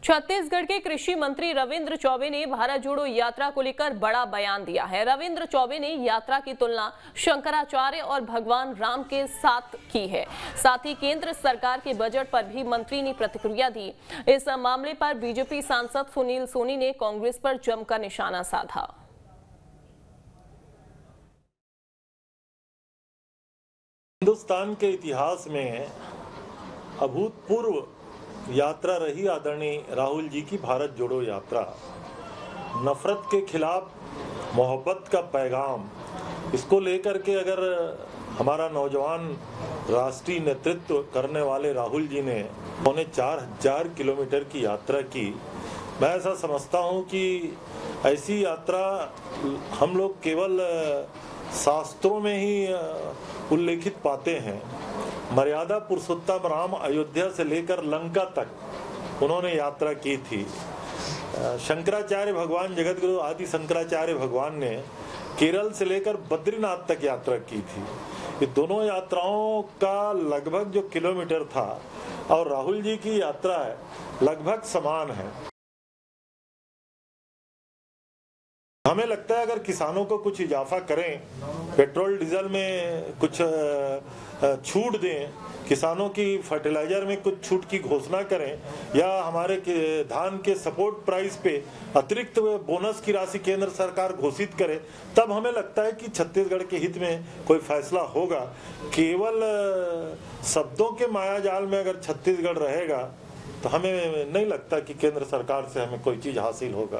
छत्तीसगढ़ के कृषि मंत्री रविंद्र चौबे ने भारत जोड़ो यात्रा को लेकर बड़ा बयान दिया है। रविंद्र चौबे ने यात्रा की तुलना शंकराचार्य और भगवान राम के साथ की है। साथ ही केंद्र सरकार के बजट पर भी मंत्री ने प्रतिक्रिया दी। इस मामले पर बीजेपी सांसद सुनील सोनी ने कांग्रेस पर जमकर निशाना साधा। हिंदुस्तान के इतिहास में अभूतपूर्व यात्रा रही आदरणीय राहुल जी की भारत जोड़ो यात्रा। नफरत के खिलाफ मोहब्बत का पैगाम, इसको लेकर के अगर हमारा नौजवान राष्ट्रीय नेतृत्व करने वाले राहुल जी ने 4,500 किलोमीटर की यात्रा की, मैं ऐसा समझता हूं कि ऐसी यात्रा हम लोग केवल शास्त्रों में ही उल्लेखित पाते हैं। मर्यादा पुरुषोत्तम राम अयोध्या से लेकर लंका तक उन्होंने यात्रा की थी। शंकराचार्य भगवान, जगत गुरु आदि शंकराचार्य भगवान ने केरल से लेकर बद्रीनाथ तक यात्रा की थी। ये दोनों यात्राओं का लगभग जो किलोमीटर था और राहुल जी की यात्रा है लगभग समान है। हमें लगता है अगर किसानों को कुछ इजाफा करें, पेट्रोल डीजल में कुछ छूट दें, किसानों की फर्टिलाइजर में कुछ छूट की घोषणा करें, या हमारे धान के सपोर्ट प्राइस पे अतिरिक्त बोनस की राशि केंद्र सरकार घोषित करे, तब हमें लगता है कि छत्तीसगढ़ के हित में कोई फैसला होगा। केवल शब्दों के मायाजाल में अगर छत्तीसगढ़ रहेगा तो हमें नहीं लगता कि केंद्र सरकार से हमें कोई चीज हासिल होगा।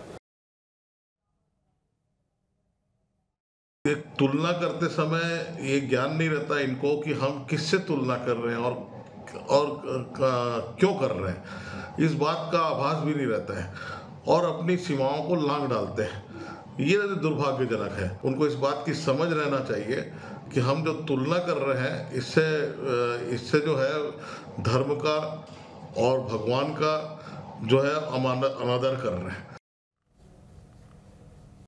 एक तुलना करते समय ये ज्ञान नहीं रहता इनको कि हम किससे तुलना कर रहे हैं और क्यों कर रहे हैं, इस बात का आभास भी नहीं रहता है और अपनी सीमाओं को लांघ डालते हैं। ये दुर्भाग्यजनक है। उनको इस बात की समझ रहना चाहिए कि हम जो तुलना कर रहे हैं इससे जो है धर्म का और भगवान का जो है अनादर कर रहे हैं।